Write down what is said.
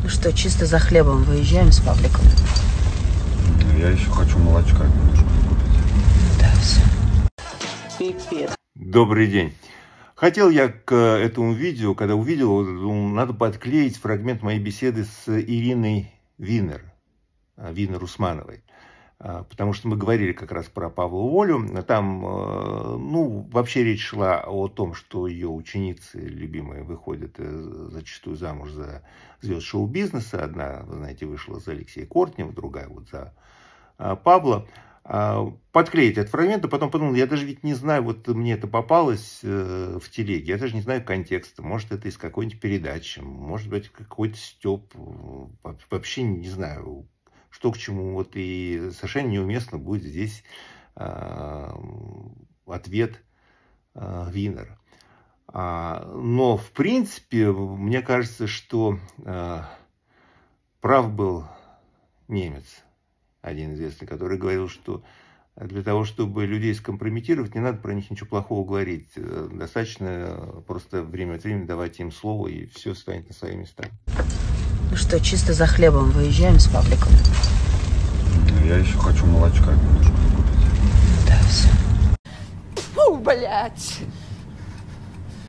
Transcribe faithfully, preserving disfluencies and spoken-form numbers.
Ну что, чисто за хлебом выезжаем с Павликом? Я еще хочу молочка немножко купить. Да, все. Пипец. Добрый день. Хотел я к этому видео, когда увидел, думал, надо подклеить фрагмент моей беседы с Ириной Винер, Винер Усмановой. Потому что мы говорили как раз про Павлу Волю. Там, ну, вообще речь шла о том, что ее ученицы любимые выходят зачастую замуж за звезд шоу-бизнеса. Одна, вы знаете, вышла за Алексея Кортнева, другая вот за Павла. Подклеить этот фрагмент, а потом подумал, я даже ведь не знаю, вот мне это попалось в телеге, я даже не знаю контекста. Может, это из какой-нибудь передачи, может быть, какой-то стёб. Вообще не знаю, что к чему, вот и совершенно неуместно будет здесь э, ответ э, Винер. А, но, в принципе, мне кажется, что э, прав был немец, один известный, который говорил, что для того, чтобы людей скомпрометировать, не надо про них ничего плохого говорить. Достаточно просто время от времени давать им слово, и все станет на свои места. Ну что, чисто за хлебом выезжаем с Павликом? Я еще хочу молочка немножко купить. Да, все. Фу, блядь!